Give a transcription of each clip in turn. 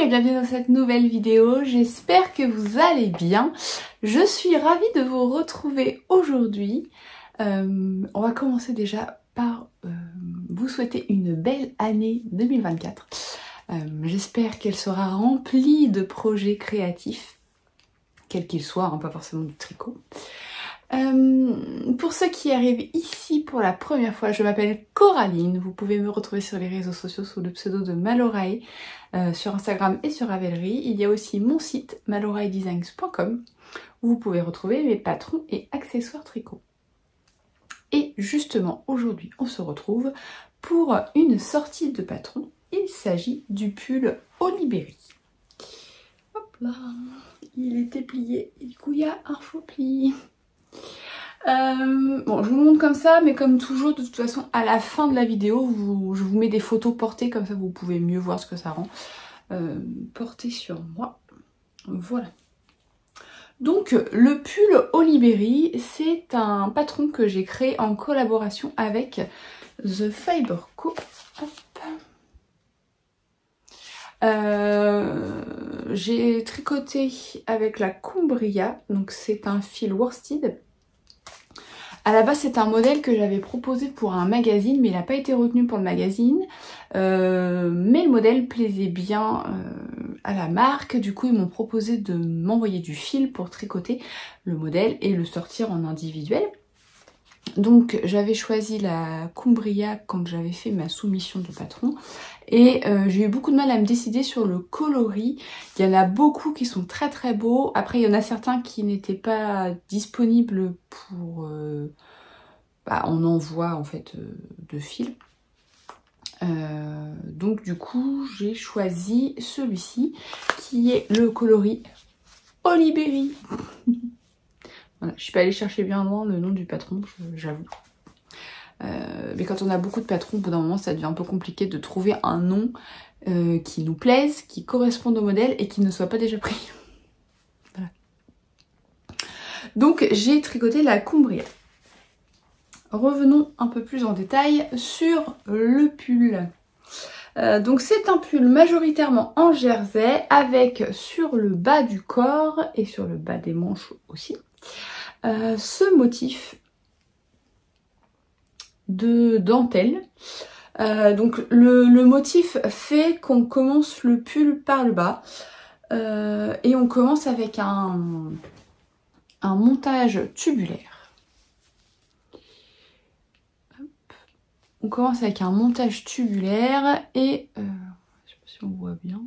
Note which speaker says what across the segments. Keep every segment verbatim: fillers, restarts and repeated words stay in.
Speaker 1: et bienvenue dans cette nouvelle vidéo, j'espère que vous allez bien. Je suis ravie de vous retrouver aujourd'hui. Euh, on va commencer déjà par euh, vous souhaiter une belle année deux mille vingt-quatre. Euh, j'espère qu'elle sera remplie de projets créatifs, quels qu'ils soient, hein, pas forcément du tricot. Euh, pour ceux qui arrivent ici pour la première fois, je m'appelle Coraline. Vous pouvez me retrouver sur les réseaux sociaux sous le pseudo de Malorae, euh, sur Instagram et sur Ravelry. Il y a aussi mon site malorae designs point com où vous pouvez retrouver mes patrons et accessoires tricot. Et justement, aujourd'hui, on se retrouve pour une sortie de patron. Il s'agit du pull Oliberi. Hop là, il était plié et du coup il y a un faux pli. Euh, bon, je vous montre comme ça, mais comme toujours, de toute façon, à la fin de la vidéo, vous, je vous mets des photos portées, comme ça vous pouvez mieux voir ce que ça rend. Euh, porté sur moi. Voilà. Donc, le pull Oliberi, c'est un patron que j'ai créé en collaboration avec The Fiber Co. Hop. Euh, j'ai tricoté avec la Cumbria, donc c'est un fil worsted. À la base, c'est un modèle que j'avais proposé pour un magazine, mais il n'a pas été retenu pour le magazine. Euh, mais le modèle plaisait bien euh, à la marque. Du coup, ils m'ont proposé de m'envoyer du fil pour tricoter le modèle et le sortir en individuel. Donc, j'avais choisi la Cumbria quand j'avais fait ma soumission de patron. Et euh, j'ai eu beaucoup de mal à me décider sur le coloris. Il y en a beaucoup qui sont très très beaux. Après, il y en a certains qui n'étaient pas disponibles pour... Euh, bah, on envoie en fait euh, de fil. Euh, donc du coup, j'ai choisi celui-ci qui est le coloris Oliberi. Voilà, je suis pas allée chercher bien loin le nom du patron, j'avoue. Euh, mais quand on a beaucoup de patrons, au bout d'un moment, ça devient un peu compliqué de trouver un nom euh, qui nous plaise, qui corresponde au modèle et qui ne soit pas déjà pris. Voilà. Donc j'ai tricoté la Cumbria. Revenons un peu plus en détail sur le pull. Euh, donc c'est un pull majoritairement en jersey avec sur le bas du corps et sur le bas des manches aussi euh, ce motif de dentelle. Euh, donc le, le motif fait qu'on commence le pull par le bas euh, et on commence avec un, un montage tubulaire. Hop. On commence avec un montage tubulaire et euh, je sais pas si on voit bien.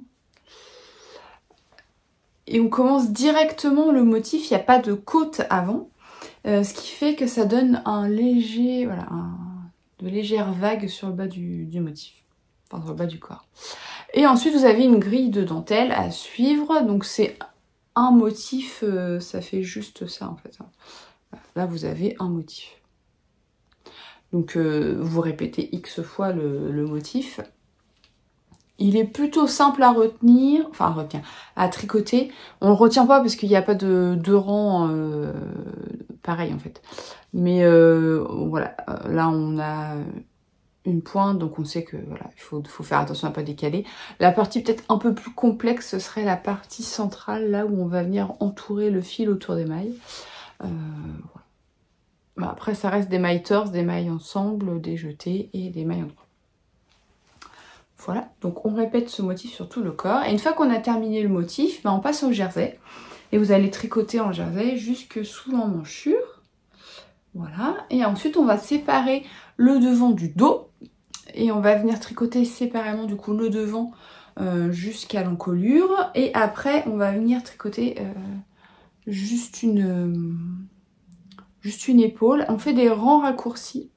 Speaker 1: Et on commence directement le motif, il n'y a pas de côte avant, euh, ce qui fait que ça donne un léger, voilà, un, de légères vagues sur le bas du, du motif, enfin sur le bas du corps. Et ensuite vous avez une grille de dentelle à suivre, donc c'est un motif, euh, ça fait juste ça en fait. Là vous avez un motif. Donc euh, vous répétez X fois le, le motif. Il est plutôt simple à retenir, enfin à retenir, à tricoter. On le retient pas parce qu'il n'y a pas de, de rang euh, pareil en fait. Mais euh, voilà, là on a une pointe, donc on sait que voilà, il faut, faut faire attention à ne pas décaler. La partie peut-être un peu plus complexe, ce serait la partie centrale, là où on va venir entourer le fil autour des mailles. Euh, voilà. Bah, après ça reste des mailles torse, des mailles ensemble, des jetées et des mailles en droit. Voilà, donc on répète ce motif sur tout le corps. Et une fois qu'on a terminé le motif, ben on passe au jersey. Et vous allez tricoter en jersey jusque sous l'emmanchure. Voilà, et ensuite on va séparer le devant du dos. Et on va venir tricoter séparément du coup le devant euh, jusqu'à l'encolure. Et après on va venir tricoter euh, juste, une, euh, juste une épaule. On fait des rangs raccourcis.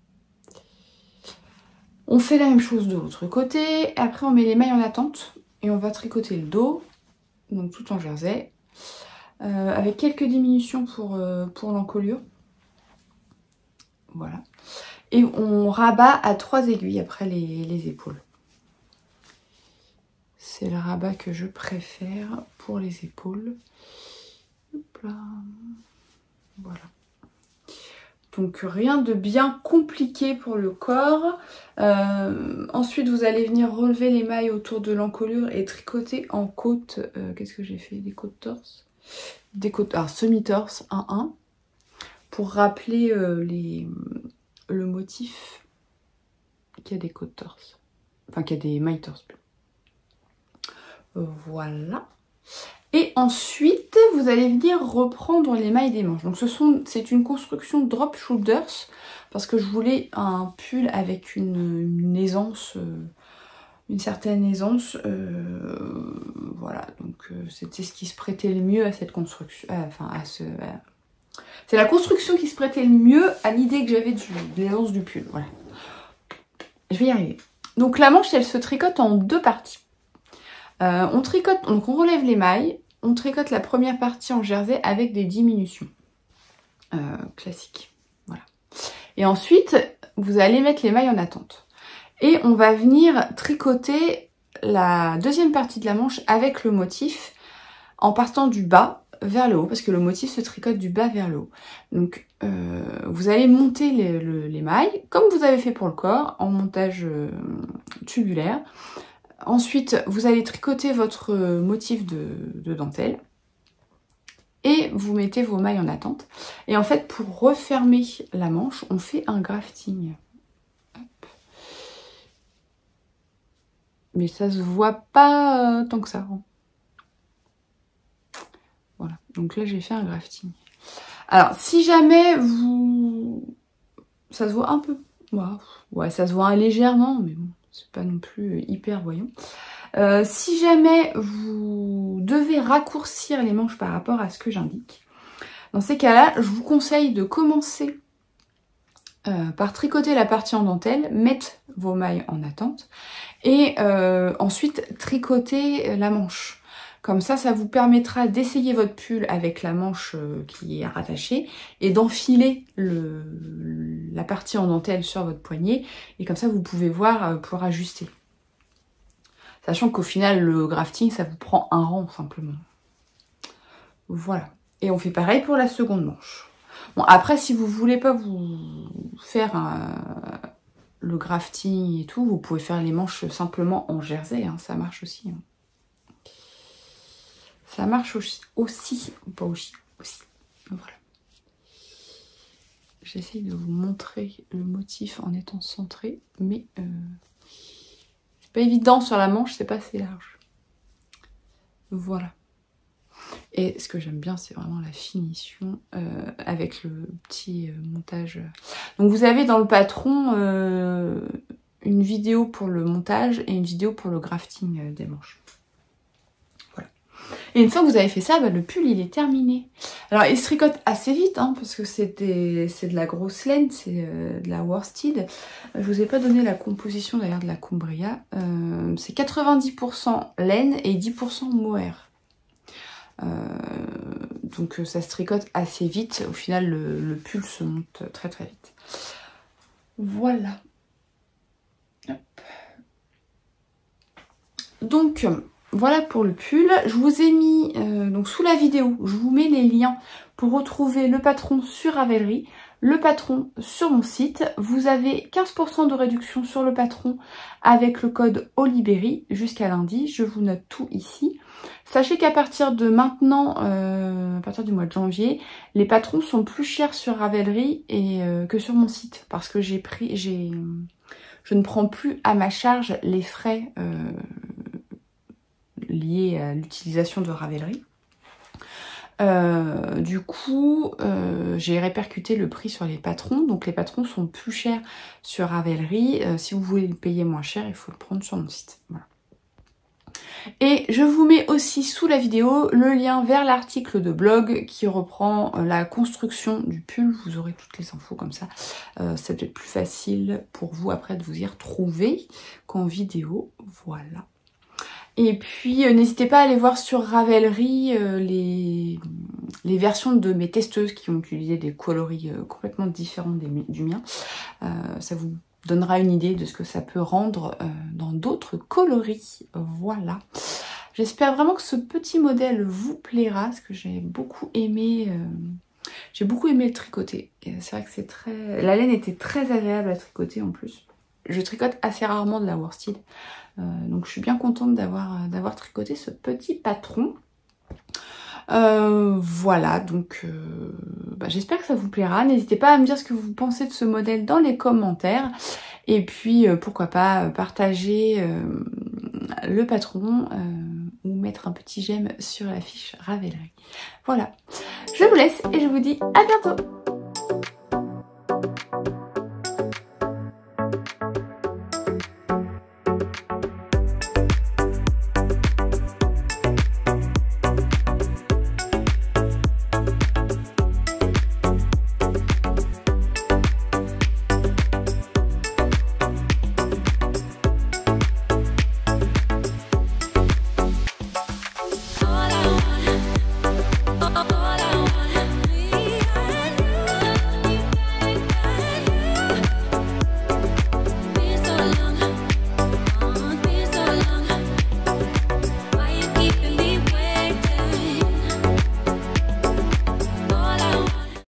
Speaker 1: On fait la même chose de l'autre côté, après on met les mailles en attente et on va tricoter le dos, donc tout en jersey, euh, avec quelques diminutions pour, euh, pour l'encolure. Voilà. Et on rabat à trois aiguilles après les, les épaules. C'est le rabat que je préfère pour les épaules. Hop là. Voilà. Donc rien de bien compliqué pour le corps. Euh, ensuite vous allez venir relever les mailles autour de l'encolure et tricoter en côte. Euh, Qu'est-ce que j'ai fait? Des côtes torse, des côtes, alors semi-torse un un pour rappeler euh, les, le motif qui a des côtes torse. Enfin qui a des mailles torse. Euh, voilà. Et ensuite, vous allez venir reprendre les mailles des manches. Donc ce sont, c'est une construction drop shoulders parce que je voulais un pull avec une, une aisance, euh, une certaine aisance. Euh, voilà, donc euh, c'était ce qui se prêtait le mieux à cette construction. Euh, enfin, à ce, euh, c'est la construction qui se prêtait le mieux à l'idée que j'avais de l'aisance du pull. Voilà. Je vais y arriver. Donc la manche, elle se tricote en deux parties. Euh, on tricote, donc on relève les mailles, on tricote la première partie en jersey avec des diminutions euh, classiques. Voilà. Et ensuite, vous allez mettre les mailles en attente. Et on va venir tricoter la deuxième partie de la manche avec le motif en partant du bas vers le haut, parce que le motif se tricote du bas vers le haut. Donc euh, vous allez monter les, le, les mailles, comme vous avez fait pour le corps, en montage euh, tubulaire. Ensuite, vous allez tricoter votre motif de, de dentelle et vous mettez vos mailles en attente. Et en fait, pour refermer la manche, on fait un grafting. Hop. Mais ça se voit pas euh, tant que ça. Voilà, donc là j'ai fait un grafting. Alors, si jamais vous... Ça se voit un peu. Ouais, ouais ça se voit légèrement, mais bon. C'est pas non plus hyper voyant. Euh, si jamais vous devez raccourcir les manches par rapport à ce que j'indique, dans ces cas-là, je vous conseille de commencer euh, par tricoter la partie en dentelle, mettre vos mailles en attente et euh, ensuite tricoter la manche. Comme ça, ça vous permettra d'essayer votre pull avec la manche qui est rattachée et d'enfiler le, la partie en dentelle sur votre poignet. Et comme ça, vous pouvez voir pour ajuster. Sachant qu'au final, le grafting, ça vous prend un rang simplement. Voilà. Et on fait pareil pour la seconde manche. Bon, après, si vous voulez pas vous faire un, le grafting et tout, vous pouvez faire les manches simplement en jersey. Hein, ça marche aussi. Hein. Ça marche aussi, aussi, ou pas aussi, aussi. Voilà. J'essaie de vous montrer le motif en étant centré, mais euh, c'est pas évident sur la manche, c'est pas assez large. Voilà. Et ce que j'aime bien, c'est vraiment la finition euh, avec le petit euh, montage. Donc vous avez dans le patron euh, une vidéo pour le montage et une vidéo pour le grafting euh, des manches. Et une fois que vous avez fait ça, bah, le pull il est terminé. Alors il se tricote assez vite hein, parce que c'est de la grosse laine, c'est euh, de la worsted. Je vous ai pas donné la composition d'ailleurs de la Cumbria. Euh, c'est quatre-vingt-dix pour cent laine et dix pour cent mohair. Euh, donc ça se tricote assez vite. Au final le, le pull se monte très très vite. Voilà. Hop. Donc... Voilà pour le pull. Je vous ai mis euh, donc sous la vidéo, je vous mets les liens pour retrouver le patron sur Ravelry, le patron sur mon site. Vous avez quinze pour cent de réduction sur le patron avec le code Oliberi jusqu'à lundi. Je vous note tout ici. Sachez qu'à partir de maintenant, euh, à partir du mois de janvier, les patrons sont plus chers sur Ravelry et, euh, que sur mon site parce que j'ai pris, j'ai, je ne prends plus à ma charge les frais euh, liées à l'utilisation de Ravelry. Euh, du coup, euh, j'ai répercuté le prix sur les patrons. Donc les patrons sont plus chers sur Ravelry. Euh, si vous voulez le payer moins cher, il faut le prendre sur mon site. Voilà. Et je vous mets aussi sous la vidéo le lien vers l'article de blog qui reprend la construction du pull. Vous aurez toutes les infos comme ça. Euh, c'est peut-être plus facile pour vous après de vous y retrouver qu'en vidéo. Voilà. Et puis euh, n'hésitez pas à aller voir sur Ravelry euh, les, les versions de mes testeuses qui ont utilisé des coloris euh, complètement différents des, du mien. Euh, ça vous donnera une idée de ce que ça peut rendre euh, dans d'autres coloris. Voilà. J'espère vraiment que ce petit modèle vous plaira, parce que j'ai beaucoup aimé euh, J'ai beaucoup aimé le tricoter. C'est vrai que c'est très... La laine était très agréable à tricoter en plus. Je tricote assez rarement de la worsted. Euh, donc je suis bien contente d'avoir d'avoir tricoté ce petit patron. Euh, voilà, donc euh, bah, j'espère que ça vous plaira. N'hésitez pas à me dire ce que vous pensez de ce modèle dans les commentaires. Et puis euh, pourquoi pas partager euh, le patron euh, ou mettre un petit j'aime sur la fiche Ravelry. Voilà, je vous laisse et je vous dis à bientôt.